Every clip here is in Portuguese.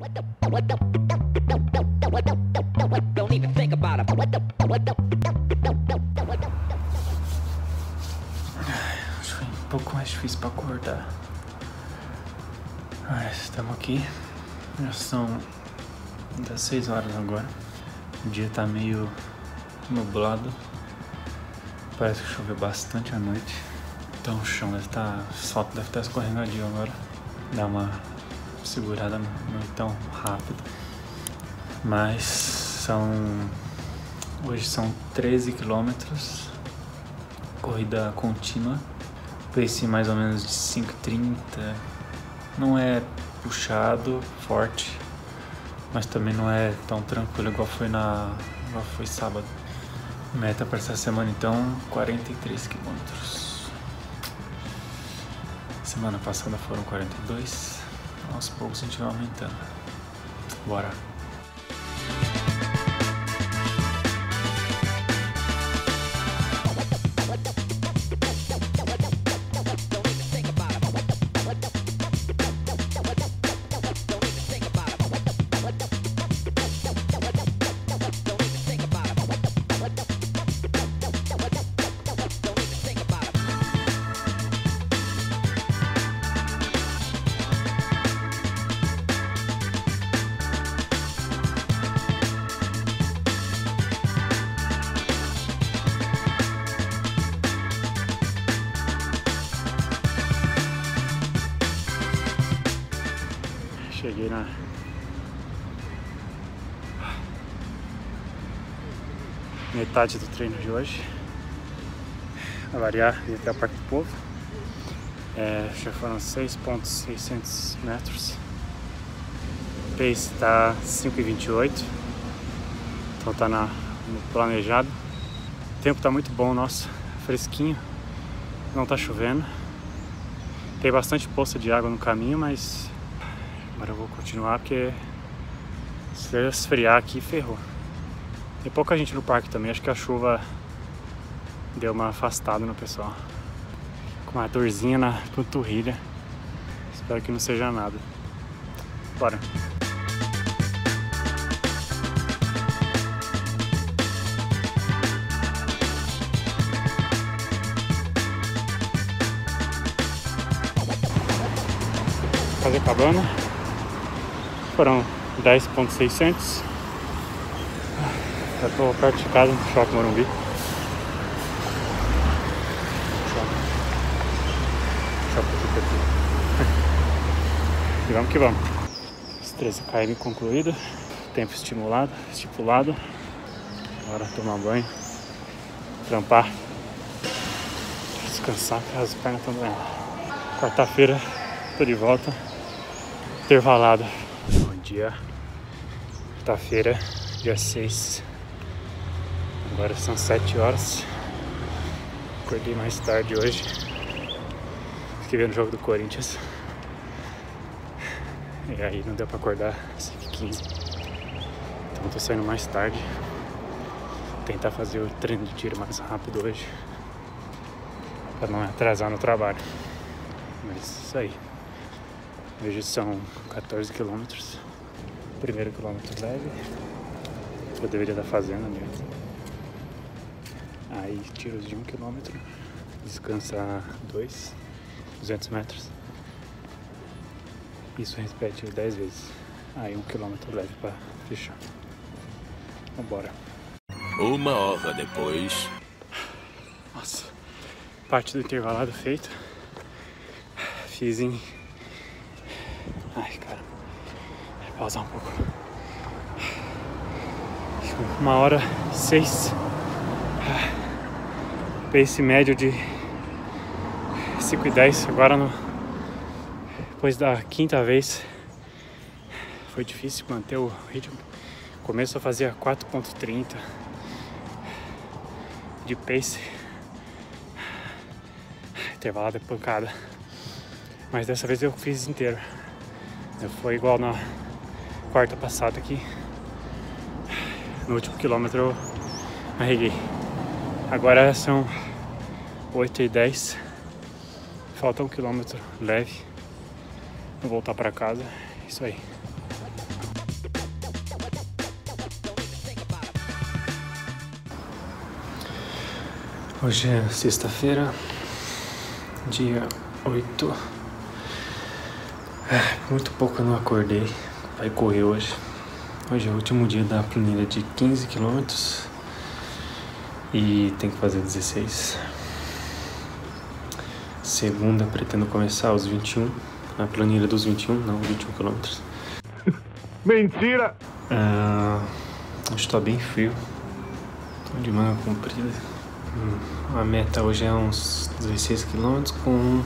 Don't even think about it. Acho que foi um pouco mais difícil para acordar. Mas estamos aqui. Já são das 6 horas agora. O dia tá meio nublado. Parece que choveu bastante à noite. Então o chão deve estar. O asfalto deve estar escorregadio agora. Dá uma segurada, não é tão rápido. Mas hoje são 13 quilômetros. Corrida contínua. Pace mais ou menos de 5,30. Não é puxado, forte, mas também não é tão tranquilo igual foi sábado. Meta para essa semana então 43 quilômetros. Semana passada foram 42. Aos poucos a gente vai aumentando. Bora! Cheguei na metade do treino de hoje. A variar, vim até o Parque do Povo. Já foram 6.600 metros. O pace está 5,28. Então tá no planejado. O tempo tá muito bom, nossa, fresquinho. Não tá chovendo. Tem bastante poça de água no caminho, mas agora eu vou continuar porque se eu esfriar aqui, ferrou. Tem pouca gente no parque também, acho que a chuva deu uma afastada no pessoal. Com uma dorzinha na panturrilha. Espero que não seja nada. Bora! Quase acabando. Foram 10.600. Já tô perto de casa, no Shopping Morumbi. E vamos que vamos. Os 13 km concluído. Tempo estipulado. Agora tomar banho. Trampar. Descansar, porque as pernas estão doendo. Quarta-feira, tô de volta. Intervalado. Bom dia. Quarta-feira, dia 6. Agora são 7 horas. Acordei mais tarde hoje. Fiquei vendo o jogo do Corinthians. E aí não deu pra acordar às 5h15. Então tô saindo mais tarde. Tentar fazer o treino de tiro mais rápido hoje. Pra não atrasar no trabalho. Mas isso aí. Hoje são 14 quilômetros. Primeiro quilômetro leve. Eu deveria estar fazendo mesmo. Aí tiros de 1 quilômetro. Descansa 200 metros. Isso repete 10 vezes. Aí 1 quilômetro leve para fechar. Vambora. 1 hora depois. Nossa. Parte do intervalado feito. Fiz em... Ai, cara. Vou pausar um pouco. 1h06. Pace médio de 5,10. Agora depois da quinta vez foi difícil manter o ritmo. Começo eu fazia 4,30 de pace. Intervalado é pancada. Mas dessa vez eu fiz inteiro. Foi igual na quarta passada aqui. No último quilômetro eu arreguei. Agora são 8h10. Falta 1 quilômetro leve. Vou voltar para casa. Isso aí. Hoje é sexta-feira, dia 8. Muito pouco eu não acordei. Vai correr hoje. Hoje é o último dia da planilha de 15 km e tem que fazer 16. Segunda pretendo começar os 21. A planilha dos 21, não, 21 km. Mentira! Hoje tá bem frio. Tô de manga comprida. A meta hoje é uns 16 km com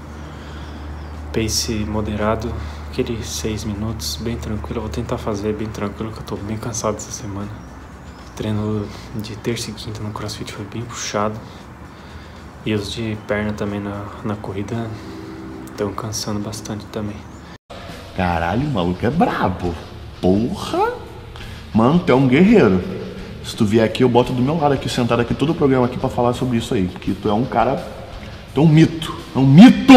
pace moderado, aquele 6 minutos, bem tranquilo. Eu vou tentar fazer bem tranquilo, que eu tô bem cansado essa semana. O treino de terça e quinta no CrossFit foi bem puxado. E os de perna também na corrida estão cansando bastante também. Caralho, o maluco é brabo. Porra! Mano, tu é um guerreiro. Se tu vier aqui, eu boto do meu lado aqui, sentado aqui, todo o programa aqui pra falar sobre isso aí. Porque tu é um cara... Tu é um mito. É um mito!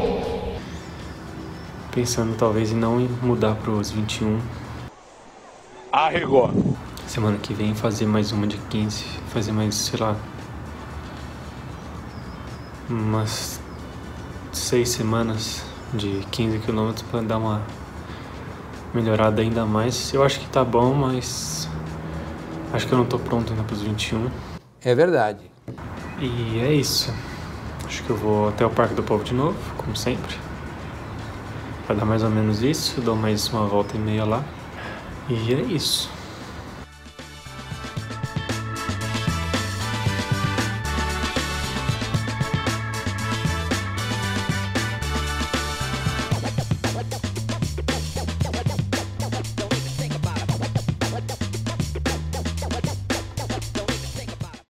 Pensando talvez em não mudar pros 21. Arregou. Semana que vem fazer mais uma de 15. Fazer mais, sei lá... umas 6 semanas de 15 km pra dar uma melhorada ainda mais. Eu acho que tá bom, mas... acho que eu não tô pronto ainda pros 21. É verdade. E é isso. Acho que eu vou até o Parque do Povo de novo, como sempre. Vai dar mais ou menos isso. Eu dou mais uma volta e meia lá. E é isso.